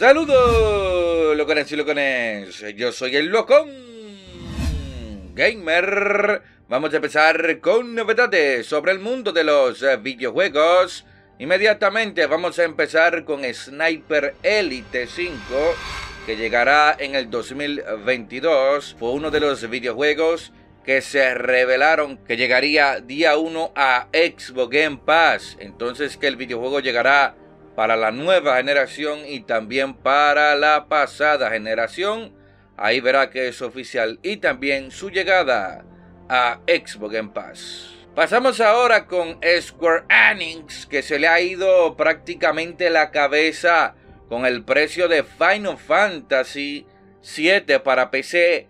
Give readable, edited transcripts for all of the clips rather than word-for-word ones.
Saludos, locones y locones. Yo soy el Locón Gamer. Vamos a empezar con novedades sobre el mundo de los videojuegos. Inmediatamente vamos a empezar con Sniper Elite 5, que llegará en el 2022. Fue uno de los videojuegos que se revelaron que llegaría día 1 a Xbox Game Pass. Entonces que el videojuego llegará para la nueva generación y también para la pasada generación. Ahí verá que es oficial, y también su llegada a Xbox Game Pass. Pasamos ahora con Square Enix, que se le ha ido prácticamente la cabeza con el precio de Final Fantasy VII para PC.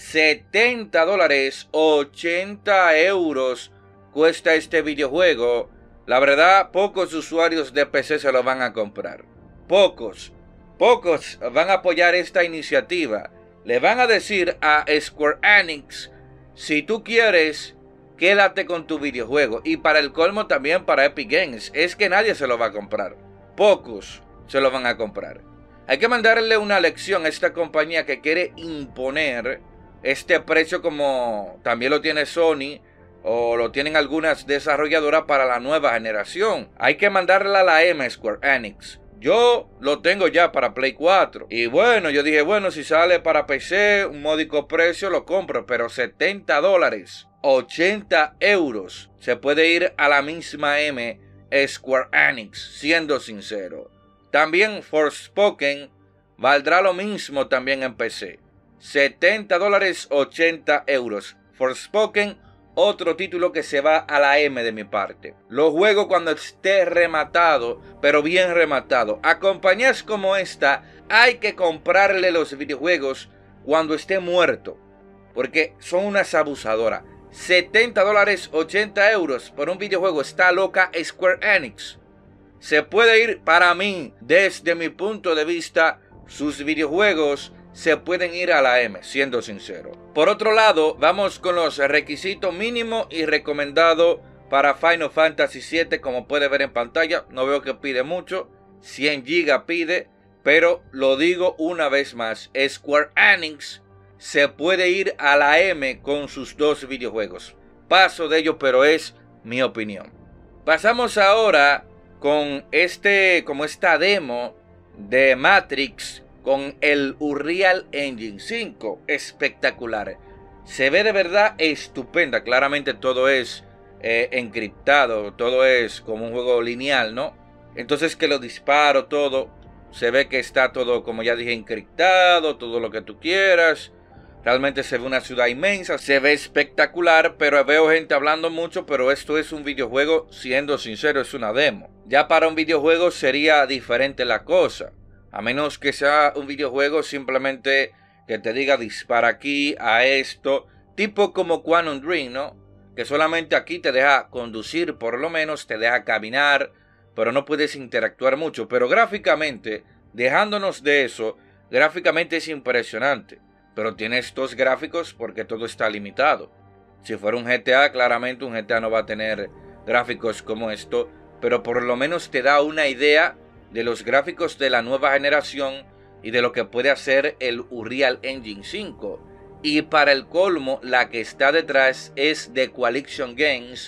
$70, 80 euros cuesta este videojuego. La verdad, pocos usuarios de PC se lo van a comprar. Pocos van a apoyar esta iniciativa. Le van a decir a Square Enix: si tú quieres, quédate con tu videojuego. Y para el colmo también para Epic Games. Es que nadie se lo va a comprar. Pocos se lo van a comprar. Hay que mandarle una lección a esta compañía que quiere imponer este precio, como también lo tiene Sony o lo tienen algunas desarrolladoras para la nueva generación. Hay que mandarle a la M Square Enix. Yo lo tengo ya para Play 4. Y bueno, yo dije, bueno, si sale para PC, un módico precio, lo compro. Pero $70, 80 euros. Se puede ir a la misma M Square Enix, siendo sincero. También Forspoken valdrá lo mismo también en PC. $70, 80 euros. Forspoken, otro título que se va a la M de mi parte. Lo juego cuando esté rematado, pero bien rematado. A compañías como esta hay que comprarle los videojuegos cuando esté muerto, porque son unas abusadoras. $70, 80 euros por un videojuego. Está loca Square Enix. Se puede ir, para mí, desde mi punto de vista, sus videojuegos se pueden ir a la M, siendo sincero. Por otro lado, vamos con los requisitos mínimo y recomendado para Final Fantasy VII. Como puede ver en pantalla, no veo que pide mucho. 100 GB pide, pero lo digo una vez más, Square Enix se puede ir a la M con sus dos videojuegos. Paso de ello, pero es mi opinión. Pasamos ahora con esta demo de Matrix con el Unreal Engine 5. Espectacular. Se ve de verdad estupenda. Claramente todo es encriptado. Todo es como un juego lineal, ¿no? Entonces que lo disparo, todo. Se ve que está todo, como ya dije, encriptado. Todo lo que tú quieras. Realmente se ve una ciudad inmensa. Se ve espectacular. Pero veo gente hablando mucho. Pero esto es un videojuego. Siendo sincero, es una demo. Ya para un videojuego sería diferente la cosa. A menos que sea un videojuego simplemente que te diga dispara aquí a esto. Tipo como Quantum Dream, ¿no? Que solamente aquí te deja conducir, por lo menos te deja caminar, pero no puedes interactuar mucho. Pero gráficamente, dejándonos de eso, gráficamente es impresionante. Pero tiene estos gráficos porque todo está limitado. Si fuera un GTA, claramente un GTA no va a tener gráficos como esto. Pero por lo menos te da una idea de los gráficos de la nueva generación y de lo que puede hacer el Unreal Engine 5. Y para el colmo, la que está detrás es de Coalition Games,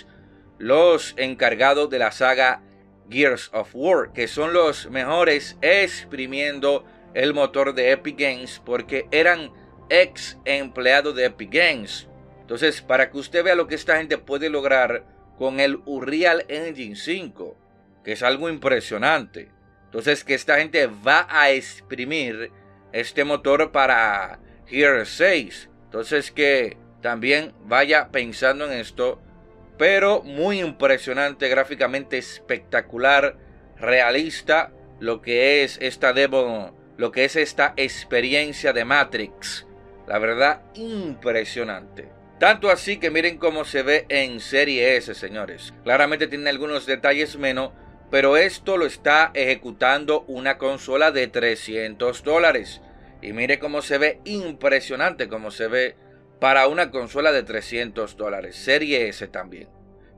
los encargados de la saga Gears of War, que son los mejores exprimiendo el motor de Epic Games, porque eran ex empleados de Epic Games. Entonces, para que usted vea lo que esta gente puede lograr con el Unreal Engine 5, que es algo impresionante. Entonces, que esta gente va a exprimir este motor para Gears 6. Entonces, que también vaya pensando en esto. Pero muy impresionante, gráficamente espectacular, realista, lo que es esta demo, lo que es esta experiencia de Matrix. La verdad, impresionante. Tanto así que miren cómo se ve en Serie S, señores. Claramente tiene algunos detalles menos, pero esto lo está ejecutando una consola de $300. Y mire cómo se ve, impresionante cómo se ve para una consola de $300. Serie S también.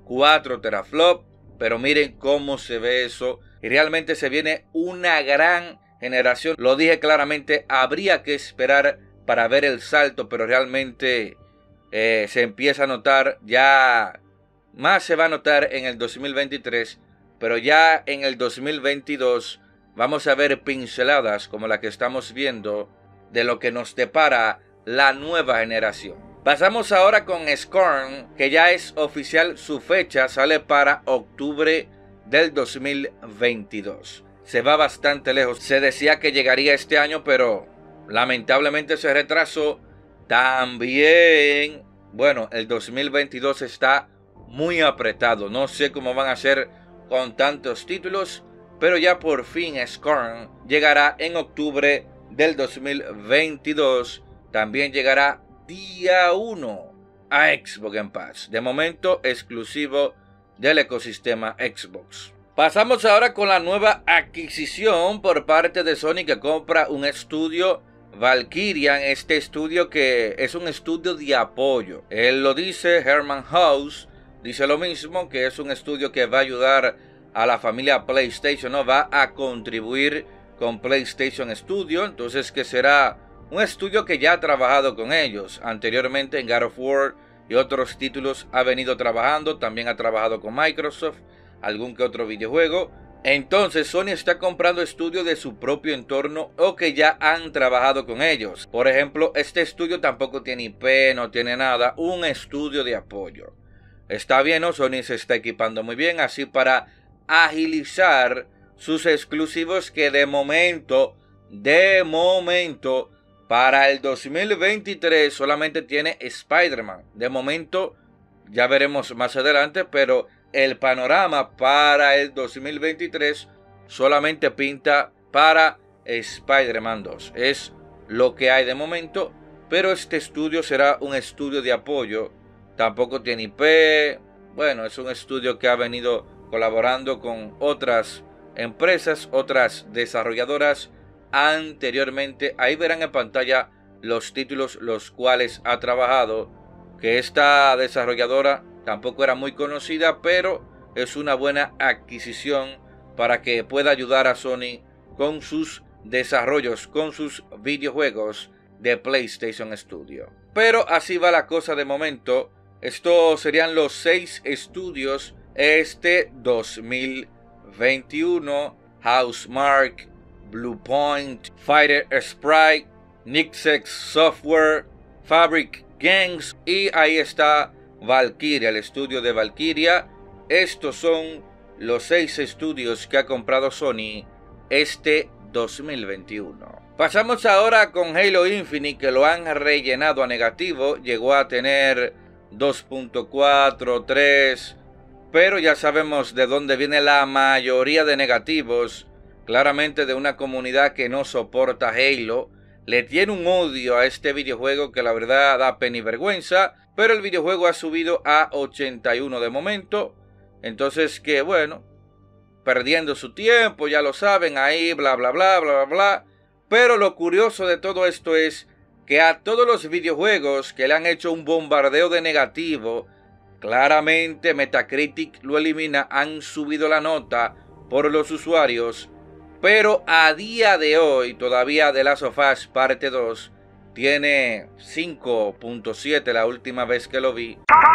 4 teraflops, pero miren cómo se ve eso. Y realmente se viene una gran generación. Lo dije claramente, habría que esperar para ver el salto, pero realmente se empieza a notar, ya más se va a notar en el 2023, pero ya en el 2022 vamos a ver pinceladas como la que estamos viendo de lo que nos depara la nueva generación. Pasamos ahora con Scorn, que ya es oficial, su fecha sale para octubre del 2022. Se va bastante lejos. Se decía que llegaría este año, pero lamentablemente se retrasó. También, bueno, el 2022 está muy apretado. No sé cómo van a ser con tantos títulos, pero ya por fin Scorn llegará en octubre del 2022. También llegará día 1 a Xbox Game Pass. De momento exclusivo del ecosistema Xbox. Pasamos ahora con la nueva adquisición por parte de Sony, que compra un estudio Valkyrian. Este estudio que es un estudio de apoyo. Él lo dice, Herman House dice lo mismo, que es un estudio que va a ayudar a la familia PlayStation, ¿no? Va a contribuir con PlayStation Studio. Entonces que será un estudio que ya ha trabajado con ellos anteriormente en God of War y otros títulos. Ha venido trabajando, también ha trabajado con Microsoft, algún que otro videojuego. Entonces Sony está comprando estudios de su propio entorno o que ya han trabajado con ellos. Por ejemplo, este estudio tampoco tiene IP, no tiene nada, un estudio de apoyo. Está bien, ¿no? Sony se está equipando muy bien así para agilizar sus exclusivos, que de momento, para el 2023 solamente tiene Spider-Man. De momento, ya veremos más adelante, pero el panorama para el 2023 solamente pinta para Spider-Man 2. Es lo que hay de momento, pero este estudio será un estudio de apoyo. Tampoco tiene IP. Bueno, es un estudio que ha venido colaborando con otras empresas, otras desarrolladoras anteriormente. Ahí verán en pantalla los títulos los cuales ha trabajado, que esta desarrolladora tampoco era muy conocida, pero es una buena adquisición para que pueda ayudar a Sony con sus desarrollos, con sus videojuegos de PlayStation Studio. Pero así va la cosa de momento. Estos serían los 6 estudios este 2021. Housemarque, Bluepoint, Fighter Sprite, Nixxes Software, Fabric Games, y ahí está Valkyria, el estudio de Valkyria. Estos son los 6 estudios que ha comprado Sony este 2021. Pasamos ahora con Halo Infinite, que lo han rellenado a negativo. Llegó a tener 2.4, 3, pero ya sabemos de dónde viene la mayoría de negativos. Claramente de una comunidad que no soporta Halo. Le tiene un odio a este videojuego que la verdad da pena y vergüenza. Pero el videojuego ha subido a 81 de momento. Entonces que bueno, perdiendo su tiempo, ya lo saben, ahí bla bla bla bla bla bla. Pero lo curioso de todo esto es que a todos los videojuegos que le han hecho un bombardeo de negativo, claramente Metacritic lo elimina, han subido la nota por los usuarios. Pero a día de hoy, todavía The Last of Us Parte 2 tiene 5.7 la última vez que lo vi.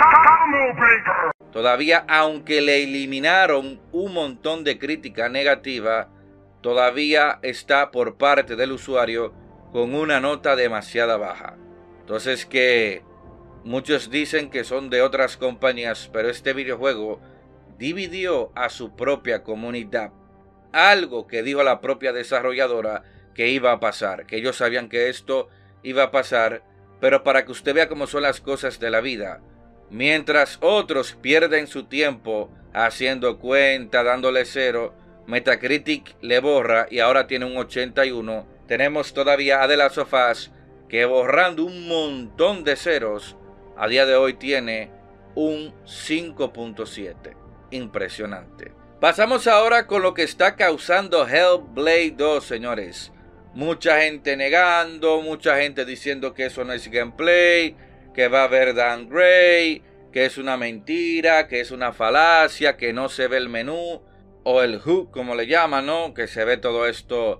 Todavía, aunque le eliminaron un montón de crítica negativa, todavía está por parte del usuario con una nota demasiado baja. Entonces que muchos dicen que son de otras compañías, pero este videojuego dividió a su propia comunidad. Algo que dijo la propia desarrolladora que iba a pasar, que ellos sabían que esto iba a pasar, pero para que usted vea cómo son las cosas de la vida. Mientras otros pierden su tiempo haciendo cuenta, dándole 0, Metacritic le borra y ahora tiene un 81. Tenemos todavía a The Last of Us, que borrando un montón de ceros, a día de hoy tiene un 5.7. Impresionante. Pasamos ahora con lo que está causando Hellblade 2, señores. Mucha gente negando, mucha gente diciendo que eso no es gameplay, que va a haber downgrade, que es una mentira, que es una falacia, que no se ve el menú o el HUD como le llaman, ¿no? Que se ve todo esto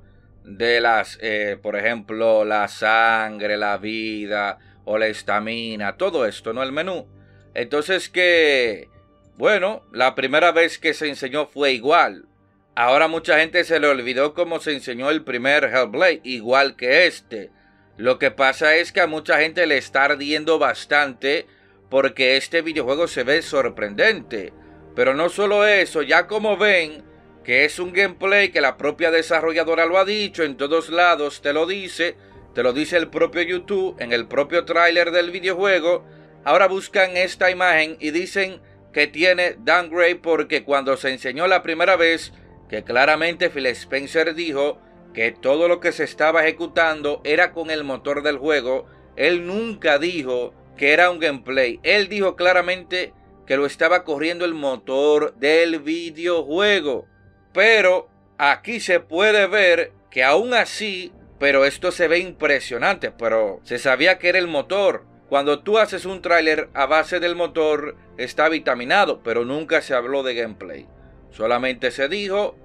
de las, por ejemplo, la sangre, la vida o la estamina, todo esto, ¿no? El menú. Entonces que, bueno, la primera vez que se enseñó fue igual. Ahora mucha gente se le olvidó cómo se enseñó el primer Hellblade, igual que este. Lo que pasa es que a mucha gente le está ardiendo bastante porque este videojuego se ve sorprendente. Pero no solo eso, ya como ven que es un gameplay que la propia desarrolladora lo ha dicho, en todos lados te lo dice el propio YouTube, en el propio tráiler del videojuego. Ahora buscan esta imagen y dicen que tiene downgrade porque cuando se enseñó la primera vez, que claramente Phil Spencer dijo que todo lo que se estaba ejecutando era con el motor del juego, él nunca dijo que era un gameplay. Él dijo claramente que lo estaba corriendo el motor del videojuego. Pero aquí se puede ver que aún así, pero esto se ve impresionante, pero se sabía que era el motor. Cuando tú haces un tráiler a base del motor, está vitaminado, pero nunca se habló de gameplay. Solamente se dijo,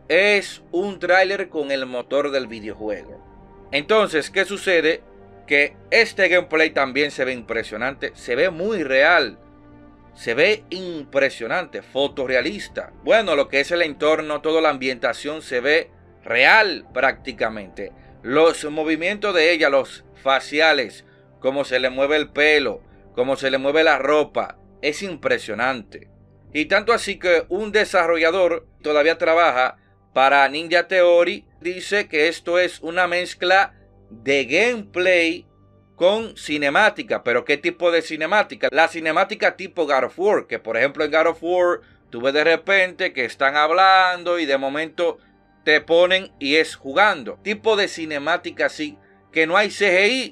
es un tráiler con el motor del videojuego. Entonces, ¿qué sucede? Que este gameplay también se ve impresionante, se ve muy real. Se ve impresionante, fotorrealista. Bueno, lo que es el entorno, toda la ambientación se ve real prácticamente. Los movimientos de ella, los faciales, cómo se le mueve el pelo, cómo se le mueve la ropa, es impresionante. Y tanto así que un desarrollador todavía trabaja para Ninja Theory, dice que esto es una mezcla de gameplay con cinemática. ¿Pero qué tipo de cinemática? La cinemática tipo God of War, que por ejemplo en God of War tú ves de repente que están hablando y de momento te ponen y es jugando. Tipo de cinemática así, que no hay CGI.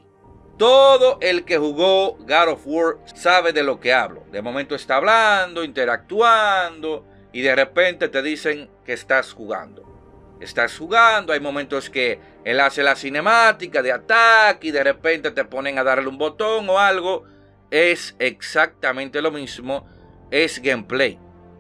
Todo el que jugó God of War sabe de lo que hablo. De momento está hablando, interactuando y de repente te dicen que estás jugando. Estás jugando, hay momentos que él hace la cinemática de ataque y de repente te ponen a darle un botón o algo. Es exactamente lo mismo, es gameplay.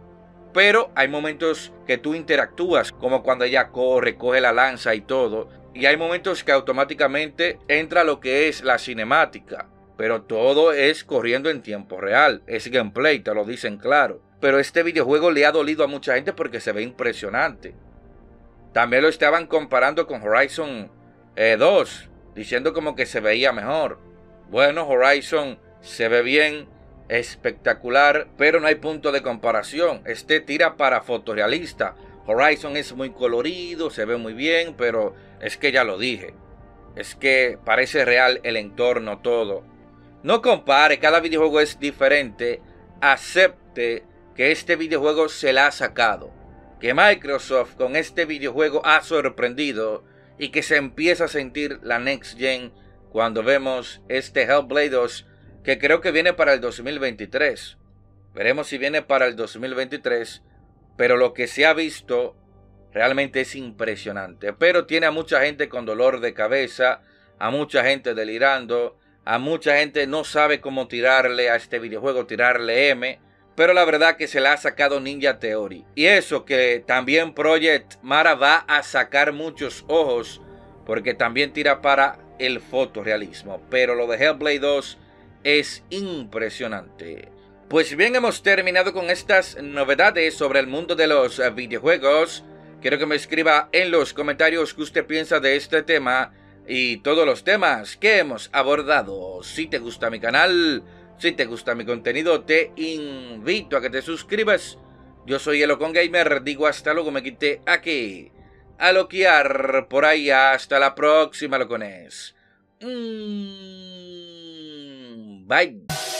Pero hay momentos que tú interactúas, como cuando ella corre, coge la lanza y todo. Y hay momentos que automáticamente entra lo que es la cinemática. Pero todo es corriendo en tiempo real, es gameplay, te lo dicen claro. Pero este videojuego le ha dolido a mucha gente porque se ve impresionante. También lo estaban comparando con Horizon 2, diciendo como que se veía mejor. Bueno, Horizon se ve bien, espectacular, pero no hay punto de comparación. Este tira para fotorrealista. Horizon es muy colorido, se ve muy bien, pero es que ya lo dije. Es que parece real el entorno, todo. No compare, cada videojuego es diferente. Acepte que este videojuego se la ha sacado. Que Microsoft con este videojuego ha sorprendido y que se empieza a sentir la Next Gen cuando vemos este Hellblade 2, que creo que viene para el 2023. Veremos si viene para el 2023, pero lo que se ha visto realmente es impresionante. Pero tiene a mucha gente con dolor de cabeza, a mucha gente delirando, a mucha gente no sabe cómo tirarle a este videojuego, tirarle M. Pero la verdad que se la ha sacado Ninja Theory. Y eso que también Project Mara va a sacar muchos ojos, porque también tira para el fotorrealismo. Pero lo de Hellblade 2 es impresionante. Pues bien, hemos terminado con estas novedades sobre el mundo de los videojuegos. Quiero que me escriba en los comentarios qué usted piensa de este tema y todos los temas que hemos abordado. Si te gusta mi canal, si te gusta mi contenido, te invito a que te suscribas. Yo soy Elocon Gamer, digo hasta luego, me quité aquí a loquear por ahí. Hasta la próxima, locones. Bye.